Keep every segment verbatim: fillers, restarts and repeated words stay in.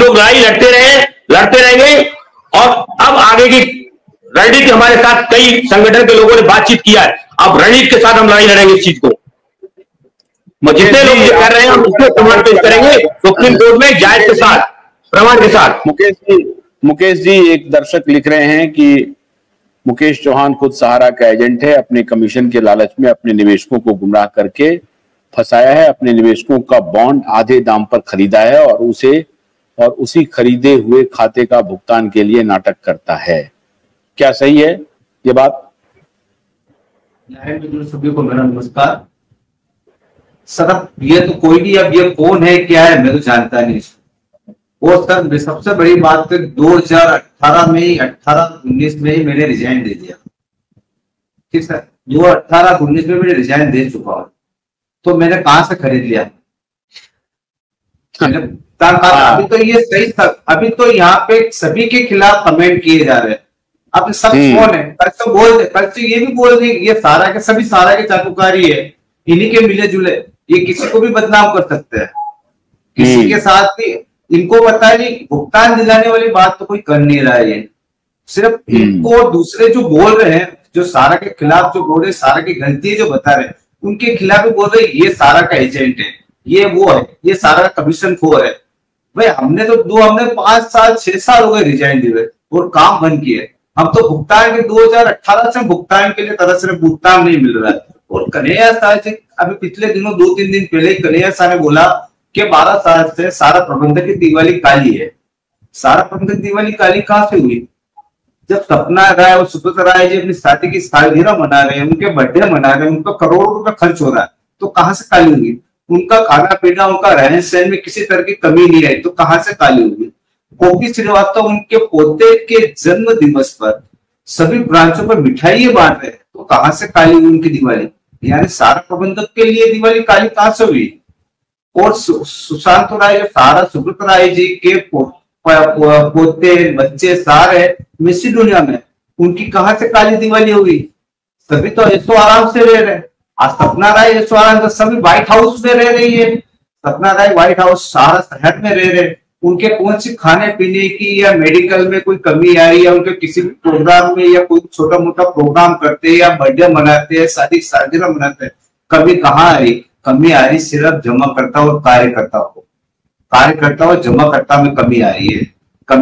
लोग लड़ाई लड़ते रहे, लड़ते रहेंगे। और अब आगे की रणनीति हमारे साथ कई संगठन के लोगों ने बातचीत किया है, अब रणनीति के साथ हम लड़ाई लड़ेंगे इस चीज को। जितने लोग ये कर रहे हैं हम उसको प्रमाण पेश करेंगे सुप्रीम कोर्ट में जायज के साथ, प्रमाण के साथ। मुकेश जी, मुकेश जी एक दर्शक लिख रहे हैं कि मुकेश चौहान खुद सहारा का एजेंट है, अपने कमीशन के लालच में अपने निवेशकों को गुमराह करके फंसाया है, अपने निवेशकों का बॉन्ड आधे दाम पर खरीदा है और उसे और उसी खरीदे हुए खाते का भुगतान के लिए नाटक करता है। क्या सही है ये बात? सभी को मेरा नमस्कार सर। अब ये तो कोई नहीं, अब ये कौन है क्या है मैं तो जानता नहीं। और सर सबसे बड़ी बात तो दो हजार अठारह में ही अठारह उन्नीस में ही मैंने रिजाइन दे दिया। ठीक सर, दो हजार अठारह उन्नीस में मैंने रिजाइन दे चुका हूँ, तो मैंने कहां से खरीद लिया? अभी तो ये सही था, अभी तो यहाँ पे सभी के खिलाफ कमेंट किए जा रहे हैं। अब सब कौन है? कल तो बोल दे, कल तो ये भी बोल दे ये सारा के सभी सारा के चाटुकारी है, इन्हीं के मिले जुले, ये किसी को भी बदनाम कर सकते हैं, किसी के साथ भी। इनको पता नहीं भुगतान दिलाने वाली बात तो कोई कर नहीं रहा है, ये सिर्फ इनको दूसरे जो बोल रहे हैं, जो सारा के खिलाफ जो बोल रहे हैं, सारा की गलती जो बता रहे हैं उनके खिलाफ भी बोल रहे हैं ये सारा का एजेंट है, ये वो है, ये सारा कमीशन खोर है। भाई हमने तो दो हमने पांच साल छह साल हो गए रिजाइन दिए और काम बंद किए। हम तो भुगतान के दो हजार अठारह से भुगतान के लिए तरह से भुगतान नहीं मिल रहा है। और कन्हैया साहब से अभी पिछले दिनों दो तीन दिन पहले कन्हैया साहब ने बोला कि बारह साल से सारा प्रबंधक की दिवाली काली है। सारा प्रबंधक दिवाली काली कहां से हुई? जब सपना राय और सुब्रत राय जी अपनी शादी की सालगिरह मना रहे हैं, उनके बर्थडे मना रहे हैं, उनका करोड़ों रुपए खर्च हो रहा है, तो कहां से काली होगी? उनका खाना पीना, उनका रहन सहन में किसी तरह की कमी नहीं आई, तो कहां से काली होगी? गोपी श्रीवास्तव उनके पोते के जन्म दिवस पर सभी ब्रांचों पर मिठाई बांट रहे, तो कहां से काली हुई उनकी दिवाली? यानी सारा प्रबंधक के लिए दिवाली काली कहां से हुई? और सु, सुशांत राय जो सारा सुब्रत राय जी के पो, पो, पोते बच्चे सारे मिसी दुनिया में, उनकी कहां से काली दिवाली हुई? सभी तो ऐसो आराम से रह रहे। आज सपना राय ऐसो आराम से सभी व्हाइट हाउस में रह रही है। सपना राय व्हाइट हाउस सारा शहर में रह रहे, उनके कौन सी खाने पीने की या मेडिकल में कोई कमी आ रही है? उनके किसी भी प्रोग्राम में या कोई छोटा मोटा प्रोग्राम करते हैं या बर्थडे मनाते हैं, शादी सालगिरह मनाते हैं, कभी कहाँ आ रही कमी आ रही? सिर्फ जमा करता और कार्यकर्ता को कार्यकर्ता और जमा करता में कमी आ रही है।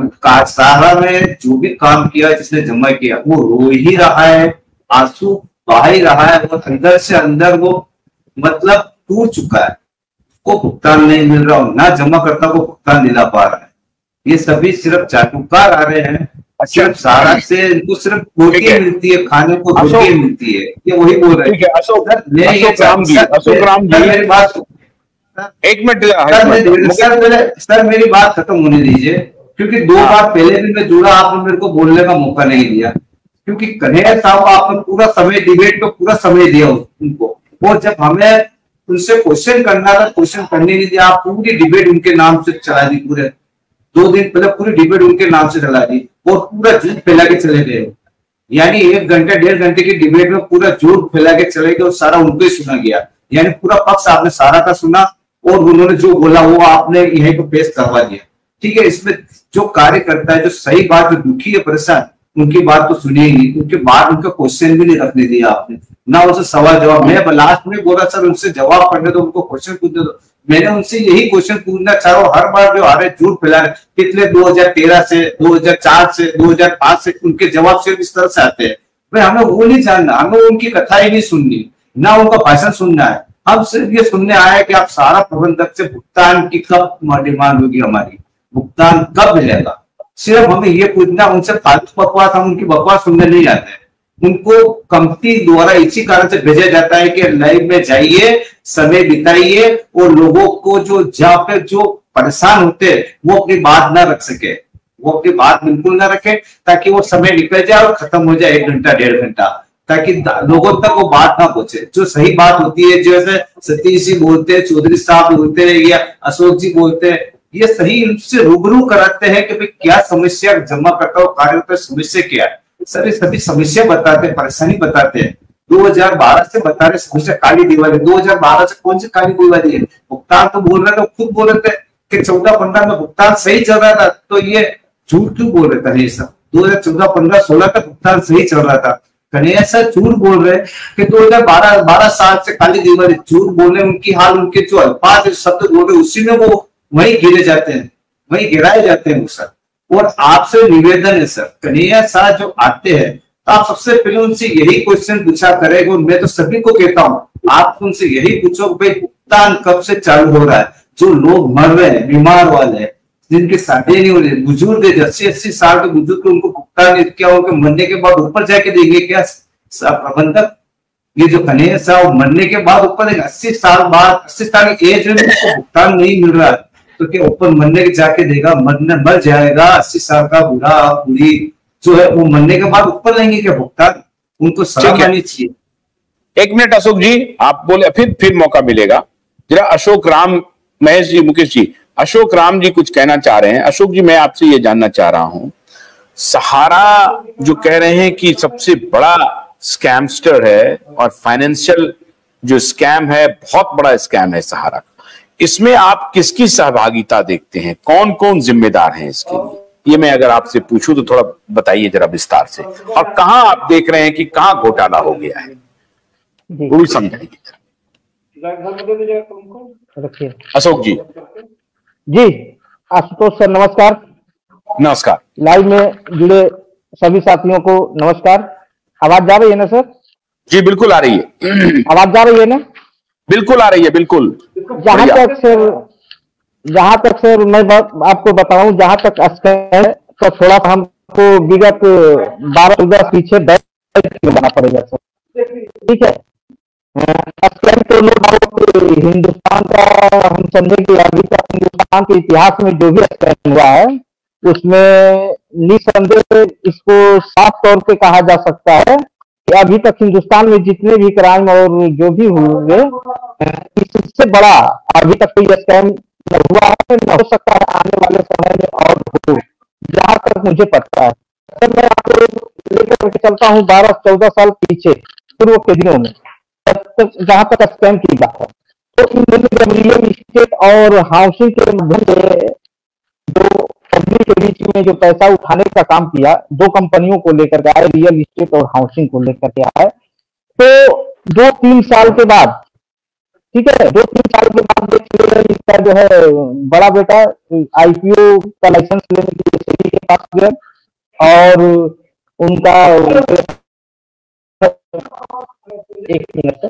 सारा में जो भी काम किया जिसने जमा किया वो रो ही रहा है, आंसू बहा ही रहा है, वो अंदर से अंदर वो मतलब टूट चुका है। को भुगतान नहीं मिल रहा हो, ना जमा करता को भुगतान दिला पा रहा है। ये सभी सिर्फ चाटुकार आ रहे हैं, सिर्फ सारा से इनको सिर्फ रोटी मिलती है, खाने को रोटी मिलती है, ये वही बोल रहे हैं। अशोक राम जी, अशोक राम जी मेरी बात एक मिनट सर, सर मेरी बात खत्म होने दीजिए, क्योंकि दो बार पहले भी मैं जुड़ा, आपने मेरे को बोलने का मौका नहीं दिया, क्योंकि कन्हैया साहब आपने पूरा समय डिबेट पे पूरा समय दिया उनको, और जब हमें उनसे क्वेश्चन करना था क्वेश्चन करने नहीं दिया। आप पूरी डिबेट उनके नाम से चला दी, पूरे दो दिन पहले पूरी डिबेट उनके नाम से चला दी और पूरा झूठ फैला के चले गए। यानी एक घंटे डेढ़ घंटे की डिबेट में पूरा झूठ फैला के चले गए और सारा उनको ही सुना गया। यानी पूरा पक्ष आपने सारा का सुना और उन्होंने जो बोला वो आपने यहीं पर पेश करवा दिया। ठीक है, इसमें जो कार्य करता है, जो सही बात, जो दुखी है परेशान, उनकी बात तो सुनी ही नहीं, उनके बाद उनका क्वेश्चन भी नहीं रखने दिया आपने, ना उनसे सवाल जवाब। मैं लास्ट में बोला सर उनसे जवाब करने दो, उनको क्वेश्चन पूछने दो। मैंने उनसे यही क्वेश्चन पूछना चाह रहा हूँ, हर बार जो आ रहे झूठ फैला रहे, पिछले दो हजार तेरह से दो हजार चार से दो हजार पांच से उनके जवाब सिर्फ इस तरह से आते हैं। भाई हमें वो नहीं जानना, हमें उनकी कथा ही नहीं सुननी, ना उनका भाषण सुनना है। हम सिर्फ ये सुनने आए कि आप सारा प्रबंधक से भुगतान की कब डिमांड होगी, हमारी भुगतान कब मिलेगा, सिर्फ हमें ये पूछना। उनसे फालतू बकवास, हम उनकी बकवास सुनने नहीं जाते हैं। उनको कंपनी द्वारा इसी कारण से भेजा जाता है कि लाइव में जाइए, समय बिताइए और लोगों को जो जहाँ पे जो परेशान होते हैं वो अपनी बात ना रख सके, वो अपनी बात बिल्कुल ना रखे, ताकि वो समय निकल जाए और खत्म हो जाए एक घंटा डेढ़ घंटा, ताकि लोगों तक वो बात ना पहुंचे। जो सही बात होती है, जैसे सतीश जी बोलते हैं, चौधरी साहब बोलते हैं या अशोक जी बोलते हैं, ये सही उनसे रूबरू कराते हैं कि भाई क्या समस्या जमा करता हो, कार्यकर्ता समस्या क्या है। सर ये सभी समस्या बताते हैं, परेशानी बताते हैं। दो हजार बारह से बता रहे समस्या काली दिवाली, दो हजार बारह से कौन सी काली दिवाली है? भुगतान तो बोल रहे थे, खुद बोल रहे थे कि चौदह पंद्रह में भुगतान सही चल रहा था, तो ये झूठ क्यों बोल रहे थे ये सब? दो हजार चौदह पंद्रह सोलह तक भुगतान सही चल रहा था। कन्हैया सर झूठ बोल रहे कि दो हजार बारह बारह साल से खाली दीवार झूठ बोल रहे, उनकी हाल, उनके जो अल्फाज शब्द बोल रहे उसी में वो वही गिरे जाते हैं, वही गिराए जाते हैं सर। और आपसे निवेदन है सर, कन्हैया सर जो आते हैं तो आप सबसे पहले उनसे यही क्वेश्चन पूछा करेगा। मैं तो सभी को कहता हूँ, आप उनसे यही पूछो भाई भुगतान कब से चालू हो रहा है? जो लोग मर रहे हैं, बीमार वाले हैं, जिनके शादी नहीं हो रही, बुजुर्ग है अस्सी अस्सी साल के बुजुर्ग, उनको भुगतान क्या उनके मरने के बाद ऊपर जाके देंगे क्या प्रबंधक? ये जो कन्हैया साहब मरने के बाद ऊपर देंगे, अस्सी साल बाद अस्सी साल की एज में उनको भुगतान नहीं मिल रहा है तो क्या ऊपर मरने के जाके देगा? मरने मर जाएगा अस्सी साल का बूढ़ा बूढ़ी जो है, वो मरने के बाद ऊपर लेंगे क्या भुगतान? उनको शर्म आनी चाहिए। एक मिनट अशोक जी, आप बोले, फिर फिर मौका मिलेगा। जरा अशोक राम, महेश जी, मुकेश जी, अशोक राम जी कुछ कहना चाह रहे हैं। अशोक जी, मैं आपसे ये जानना चाह रहा हूं, सहारा जो कह रहे हैं कि सबसे बड़ा स्कैमस्टर है और फाइनेंशियल जो स्कैम है, बहुत बड़ा स्कैम है सहारा का, इसमें आप किसकी सहभागिता देखते हैं? कौन कौन जिम्मेदार हैं इसके लिए? ये मैं अगर आपसे पूछूं तो थोड़ा बताइए जरा विस्तार से, और कहां आप देख रहे हैं कि कहां घोटाला हो गया है, वो भी समझाइए। अशोक जी। जी आशुतोष सर नमस्कार। नमस्कार। लाइव में जुड़े सभी साथियों को नमस्कार। आवाज जा रही है ना सर? जी बिल्कुल आ रही है। आवाज जा रही है ना? बिल्कुल आ रही है, बिल्कुल। जहां तक सर जहां तक सर मैं आपको बताऊं, जहां तक स्कैम तो थोड़ा सा हमको विगत बारह चौदह पीछे बैठ बनाना पड़ेगा सर, ठीक है? स्कैम तो लोग हिंदुस्तान का हम समझे कि अभी तक हिंदुस्तान के इतिहास में जो भी स्कैम हुआ है उसमें निसंदेह इसको साफ तौर पे कहा जा सकता है कि अभी तक हिंदुस्तान में जितने भी क्राइम और जो भी हुए, इससे बड़ा अभी तक कोई स्कैम न हुआ है, न हो सकता है आने वाले समय में और हो, जहां तक मुझे पता है। सर मैं आपको लेकर के चलता हूँ बारह चौदह साल पीछे पूर्व के दिनों में, जहां तक स्कैम की बात है। तो इन जब रियल इस्टेट और हाउसिंग के माध्यम से जो पब्लिक के बीच में जो पैसा उठाने का काम किया, दो कंपनियों को लेकर के आए, रियल इस्टेट और हाउसिंग को लेकर के आए, तो दो तीन साल के बाद, ठीक है, दो तीन साल के बाद इसका जो है बड़ा बेटा आईपीओ का लाइसेंस लेने के लिए सेबी के पास गए और उनका एक मिनट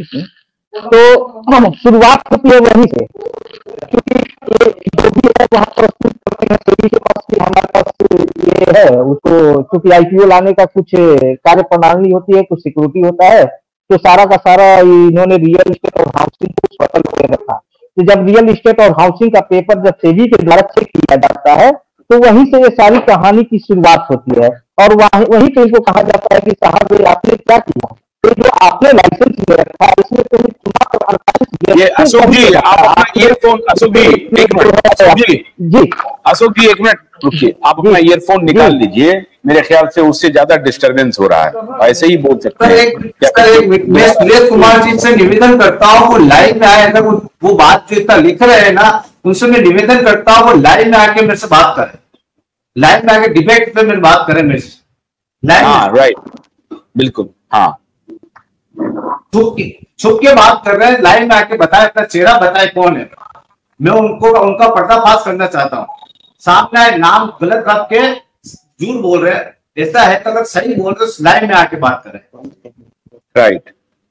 तो शुरुआत होती है वहीं से, क्योंकि ये जो भी है वहाँ प्रस्तुत करते हैं सेबी के पास कि हमारे पास ये है, उसको चूंकि आईपीओ लाने का कुछ कार्य प्रणाली होती है, कुछ सिक्योरिटी होता है, तो सारा का सारा इन्होंने रियल इस्टेट और हाउसिंग को सफल कर रखा। तो जब रियल इस्टेट और हाउसिंग का पेपर जब सेबी के द्वारा चेक किया जाता है तो वहीं से ये सारी कहानी की शुरुआत होती है और वहीं वहीं पे इनको कहा जाता है कि साहब ये आपने क्या किया, तो जो आपने लाइसेंस ले रखा है इसमें तो ये अशोक जी आप अपना ईयरफोन, अशोक जी एक मिनट, अशोक जी जी अशोक जी एक मिनट रुकिए, आप अपना ईयरफोन निकाल लीजिए, मेरे ख्याल से उससे ज्यादा डिस्टर्बेंस हो रहा है, ऐसे ही बोल सकते हैं। मैं सुरेश कुमार जी से निवेदन करता हूँ वो लाइव में आए, अगर वो बात जो इतना लिख रहे हैं ना उनसे मैं निवेदन करता हूँ वो लाइव में आके मेरे से बात करें, लाइव में आके डिबेट पे मेरी बात करें मेरे से लाइव। हाँ राइट, बिल्कुल। हाँ छुप के छुप के बात कर रहे हैं, लाइव में आके बताए, अपना चेहरा बताए कौन है। मैं उनको उनका पर्दाफाश करना चाहता हूँ, सामने आए नाम गलत रख के झूठ बोल रहे हैं, ऐसा है तो अगर सही बोल रहे तो लाइव में आके बात करें। राइट,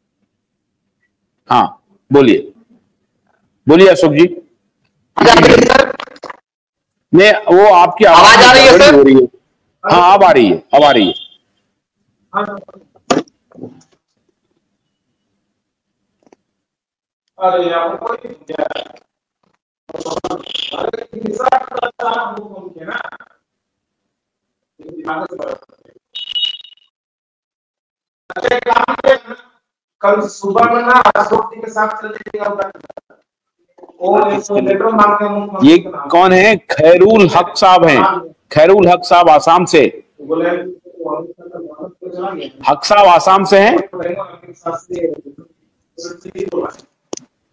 हाँ बोलिए बोलिए अशोक जी। मैं वो आपकी आवाज आ रही है सर? हो रही है, हाँ अब आ रही है, अब आ रही है। अरे यार कल सुबह में ना अशोक जी के साथ चलने का ये कौन है? खैरुल हक साहब हैं, खैरुल हक साहब आसाम से। हक साहब आसाम से हैं।